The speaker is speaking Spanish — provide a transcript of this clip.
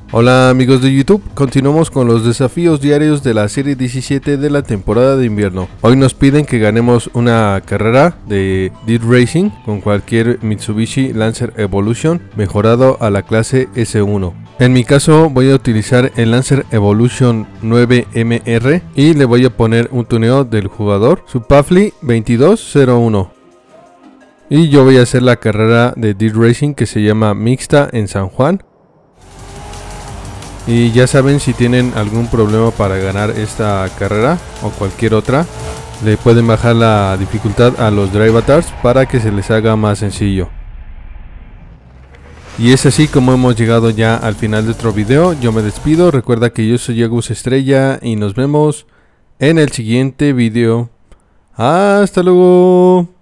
Hola amigos de YouTube, continuamos con los desafíos diarios de la serie 17 de la temporada de invierno. Hoy nos piden que ganemos una carrera de Dirt Racing con cualquier Mitsubishi Lancer Evolution mejorado a la clase S1. En mi caso voy a utilizar el Lancer Evolution 9MR y le voy a poner un tuneo del jugador, su Pafli 2201. Y yo voy a hacer la carrera de Dirt Racing que se llama Mixta en San Juan. Y ya saben, si tienen algún problema para ganar esta carrera o cualquier otra, le pueden bajar la dificultad a los Drive Avatars para que se les haga más sencillo. Y es así como hemos llegado ya al final de otro video. Yo me despido, recuerda que yo soy Agus Estrella y nos vemos en el siguiente video. ¡Hasta luego!